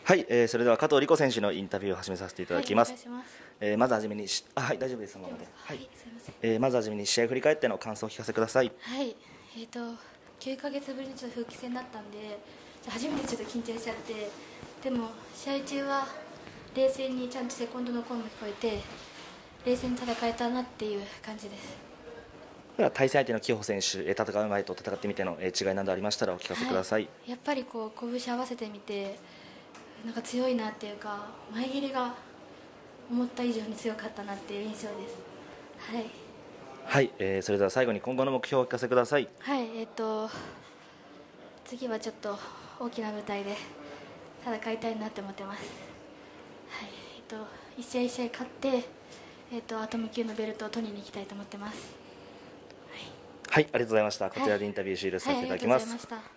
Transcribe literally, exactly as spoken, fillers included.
はい、えー、それでは加藤莉子選手のインタビューを始めさせていただきます。 はい、お願いします。 えー、まずはじめにし、あ、はい、大丈夫です。そのままで。 はい、すみません。 えー、まずはじめに試合を振り返っての感想を聞かせてください。 はい、えっ、ー、ときゅうかげつぶりにちょっと復帰戦だったんで、初めてちょっと緊張しちゃって、でも試合中は冷静にちゃんとセコンドの声も聞こえて、冷静に戦えたなっていう感じです。 では対戦相手の紀穂選手、戦う前と戦ってみての違いなどありましたらお聞かせください。 はい、やっぱりこう拳合わせてみて、なんか強いなっていうか、前蹴りが思った以上に強かったなっていう印象です。はい。 はい、えー、それでは最後に今後の目標をお聞かせください。 はい、えっ、ー、と次はちょっと大きな舞台で戦いたいなって思ってます。はい、えっ、ー、と一試合一試合勝って、えっ、ー、とアトム級のベルトを取りに行きたいと思ってます。 はい、はい、ありがとうございました。こちらでインタビュー終了させていただきます。 はい、はい、ありがとうございました。